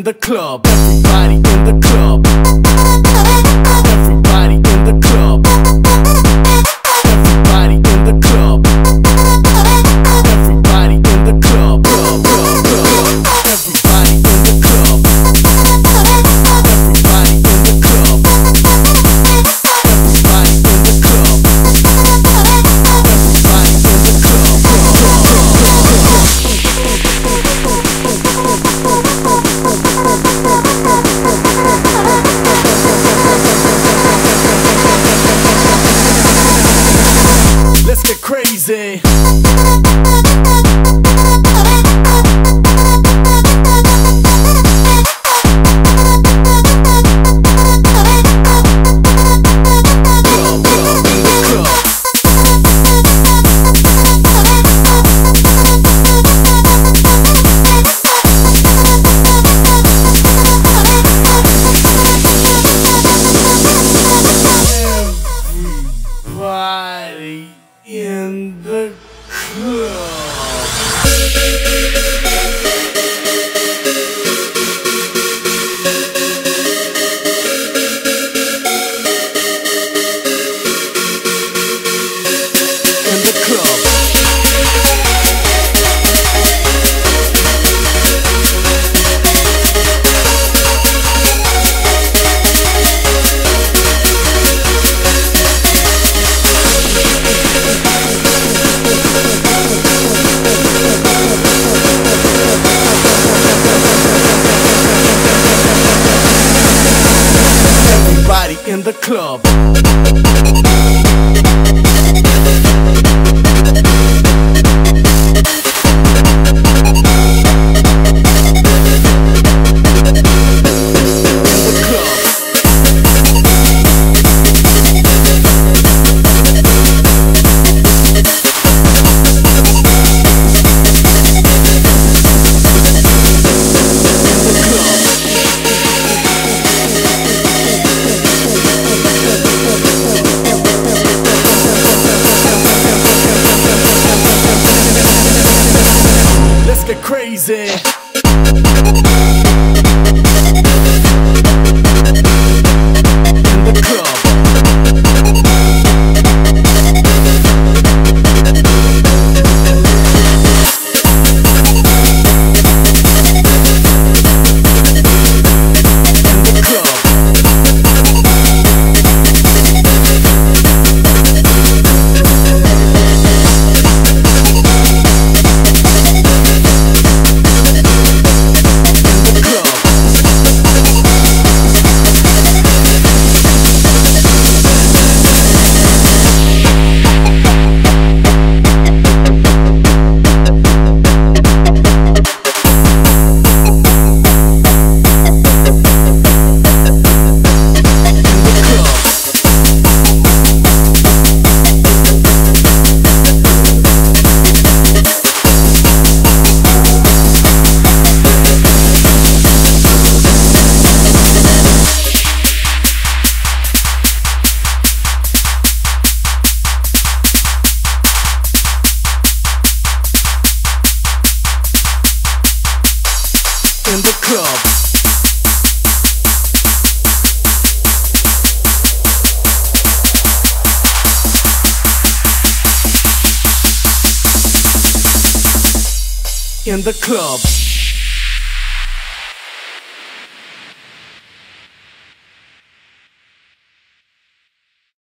the club. Everybody in the club. Everybody in the club. Everybody in the club. Everybody in the club. Everybody in the club. Everybody in the club. Everybody in the club. Everybody in the club. Let's get crazy. Everybody in the club. In the club. Everybody in the club. Let's get crazy. In the club. In the club. In the club.